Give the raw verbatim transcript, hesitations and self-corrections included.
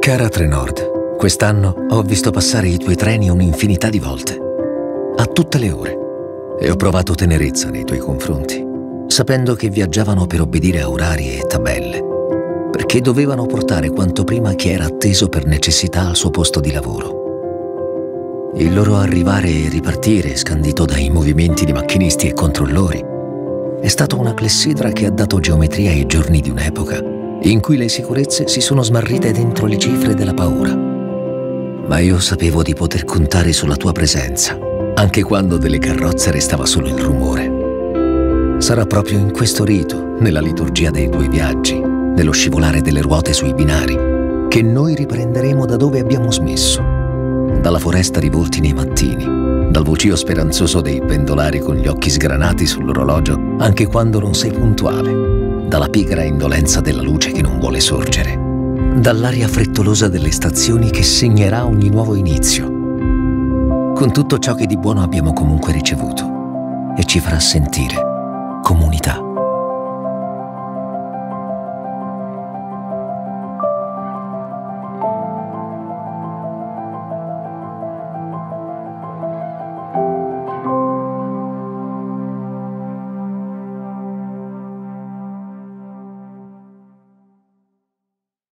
Cara Trenord, quest'anno ho visto passare i tuoi treni un'infinità di volte, a tutte le ore, e ho provato tenerezza nei tuoi confronti, sapendo che viaggiavano per obbedire a orari e tabelle, perché dovevano portare quanto prima chi era atteso per necessità al suo posto di lavoro. Il loro arrivare e ripartire, scandito dai movimenti di macchinisti e controllori, è stata una clessidra che ha dato geometria ai giorni di un'epoca in cui le sicurezze si sono smarrite dentro le cifre della paura. Ma io sapevo di poter contare sulla tua presenza, anche quando delle carrozze restava solo il rumore. Sarà proprio in questo rito, nella liturgia dei tuoi viaggi, nello scivolare delle ruote sui binari, che noi riprenderemo da dove abbiamo smesso, dalla foresta di volti nei mattini, dal vocio speranzoso dei pendolari con gli occhi sgranati sull'orologio anche quando non sei puntuale, dalla pigra indolenza della luce che non vuole sorgere, dall'aria frettolosa delle stazioni che segnerà ogni nuovo inizio, con tutto ciò che di buono abbiamo comunque ricevuto e ci farà sentire comunità.